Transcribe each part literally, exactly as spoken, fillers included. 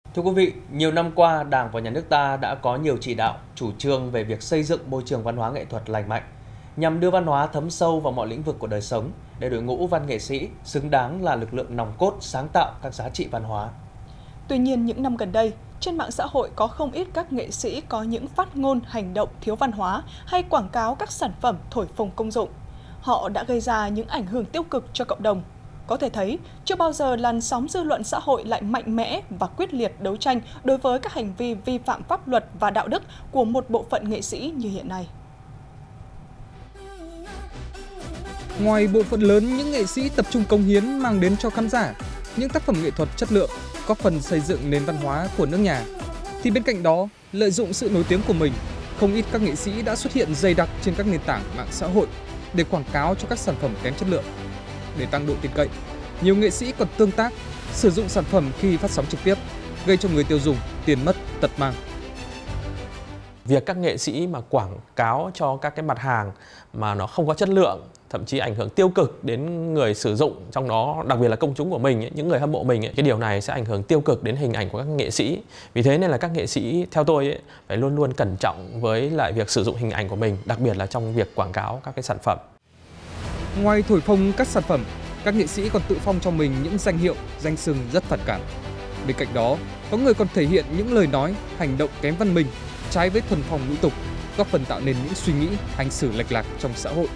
Thưa quý vị, nhiều năm qua, Đảng và Nhà nước ta đã có nhiều chỉ đạo, chủ trương về việc xây dựng môi trường văn hóa nghệ thuật lành mạnh, nhằm đưa văn hóa thấm sâu vào mọi lĩnh vực của đời sống, để đội ngũ văn nghệ sĩ xứng đáng là lực lượng nòng cốt sáng tạo các giá trị văn hóa. Tuy nhiên, những năm gần đây, trên mạng xã hội có không ít các nghệ sĩ có những phát ngôn hành động thiếu văn hóa hay quảng cáo các sản phẩm thổi phồng công dụng. Họ đã gây ra những ảnh hưởng tiêu cực cho cộng đồng. Có thể thấy, chưa bao giờ làn sóng dư luận xã hội lại mạnh mẽ và quyết liệt đấu tranh đối với các hành vi vi phạm pháp luật và đạo đức của một bộ phận nghệ sĩ như hiện nay. Ngoài bộ phận lớn những nghệ sĩ tập trung cống hiến mang đến cho khán giả những tác phẩm nghệ thuật chất lượng, góp phần xây dựng nền văn hóa của nước nhà, thì bên cạnh đó, lợi dụng sự nổi tiếng của mình, không ít các nghệ sĩ đã xuất hiện dày đặc trên các nền tảng mạng xã hội để quảng cáo cho các sản phẩm kém chất lượng. Để tăng độ tin cậy, nhiều nghệ sĩ còn tương tác, sử dụng sản phẩm khi phát sóng trực tiếp, gây cho người tiêu dùng tiền mất tật mang. Việc các nghệ sĩ mà quảng cáo cho các cái mặt hàng mà nó không có chất lượng, thậm chí ảnh hưởng tiêu cực đến người sử dụng, trong đó đặc biệt là công chúng của mình ấy, những người hâm mộ mình ấy, cái điều này sẽ ảnh hưởng tiêu cực đến hình ảnh của các nghệ sĩ. Vì thế nên là các nghệ sĩ theo tôi ấy, phải luôn luôn cẩn trọng với lại việc sử dụng hình ảnh của mình, đặc biệt là trong việc quảng cáo các cái sản phẩm. Ngoài thổi phồng các sản phẩm, các nghệ sĩ còn tự phong cho mình những danh hiệu, danh xưng rất phản cảm. Bên cạnh đó, có người còn thể hiện những lời nói, hành động kém văn minh, trái với thuần phong mỹ tục, góp phần tạo nên những suy nghĩ, hành xử lệch lạc trong xã hội.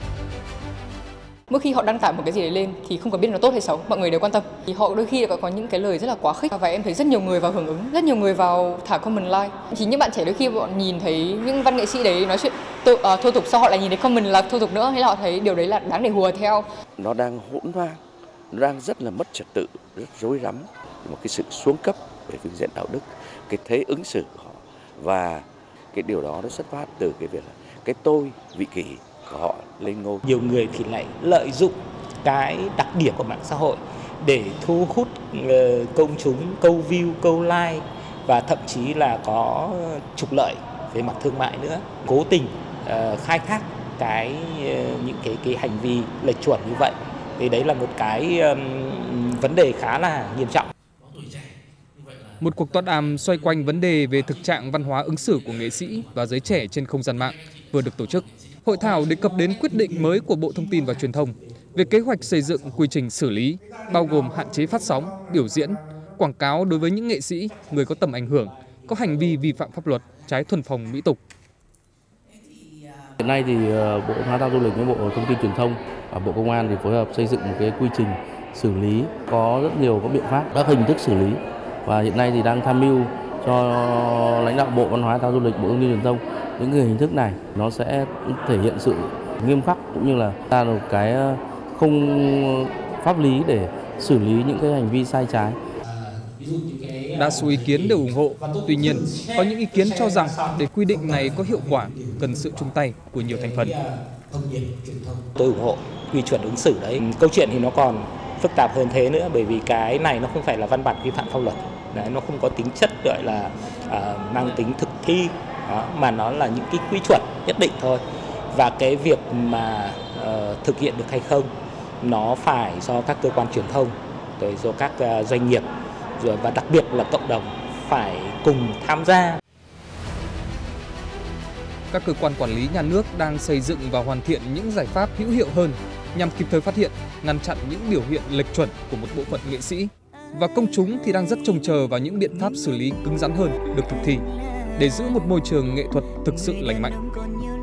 Mỗi khi họ đăng tải một cái gì đấy lên thì không cần biết nó tốt hay xấu, mọi người đều quan tâm. Thì họ đôi khi có, có những cái lời rất là quá khích và em thấy rất nhiều người vào hưởng ứng, rất nhiều người vào thả comment like. Thì những bạn trẻ đôi khi bọn nhìn thấy những văn nghệ sĩ đấy nói chuyện tự, uh, thô tục, sau họ lại nhìn thấy comment là thô tục nữa, hay là họ thấy điều đấy là đáng để hùa theo. Nó đang hỗn loạn, nó đang rất là mất trật tự, rất rối rắm, một cái sự xuống cấp về phương diện đạo đức, cái thế ứng xử của họ, và cái điều đó nó xuất phát từ cái việc là cái tôi vị kỷ của họ lên ngôi. Nhiều người thì lại lợi dụng cái đặc điểm của mạng xã hội để thu hút công chúng, câu view, câu like và thậm chí là có trục lợi về mặt thương mại nữa, cố tình uh, khai thác cái uh, những cái cái hành vi lệch chuẩn như vậy. Thì đấy là một cái um, vấn đề khá là nghiêm trọng. Một cuộc tọa đàm xoay quanh vấn đề về thực trạng văn hóa ứng xử của nghệ sĩ và giới trẻ trên không gian mạng vừa được tổ chức. Hội thảo đề cập đến quyết định mới của Bộ Thông tin và Truyền thông về kế hoạch xây dựng quy trình xử lý, bao gồm hạn chế phát sóng, biểu diễn, quảng cáo đối với những nghệ sĩ, người có tầm ảnh hưởng, có hành vi vi phạm pháp luật, trái thuần phong mỹ tục. Hiện nay thì Bộ Văn hóa Thể thao Du lịch với Bộ Thông tin Truyền thông và Bộ Công an thì phối hợp xây dựng một cái quy trình xử lý, có rất nhiều các biện pháp, các hình thức xử lý, và hiện nay thì đang tham mưu cho lãnh đạo Bộ Văn hóa Thể thao Du lịch, Bộ Thông tin Truyền thông những cái hình thức này nó sẽ thể hiện sự nghiêm khắc, cũng như là ra một cái không pháp lý để xử lý những cái hành vi sai trái. Đa số ý kiến đều ủng hộ, tuy nhiên có những ý kiến cho rằng để quy định này có hiệu quả cần sự chung tay của nhiều thành phần. Tôi ủng hộ quy chuẩn ứng xử đấy. Câu chuyện thì nó còn phức tạp hơn thế nữa, bởi vì cái này nó không phải là văn bản vi phạm pháp luật, đấy, nó không có tính chất gọi là uh, mang tính thực thi. Đó, mà nó là những cái quy chuẩn nhất định thôi, và cái việc mà uh, thực hiện được hay không nó phải do các cơ quan truyền thông, rồi do các uh, doanh nghiệp, rồi và đặc biệt là cộng đồng phải cùng tham gia. Các cơ quan quản lý nhà nước đang xây dựng và hoàn thiện những giải pháp hữu hiệu hơn nhằm kịp thời phát hiện, ngăn chặn những biểu hiện lệch chuẩn của một bộ phận nghệ sĩ, và công chúng thì đang rất trông chờ vào những biện pháp xử lý cứng rắn hơn được thực thi để giữ một môi trường nghệ thuật thực sự lành mạnh.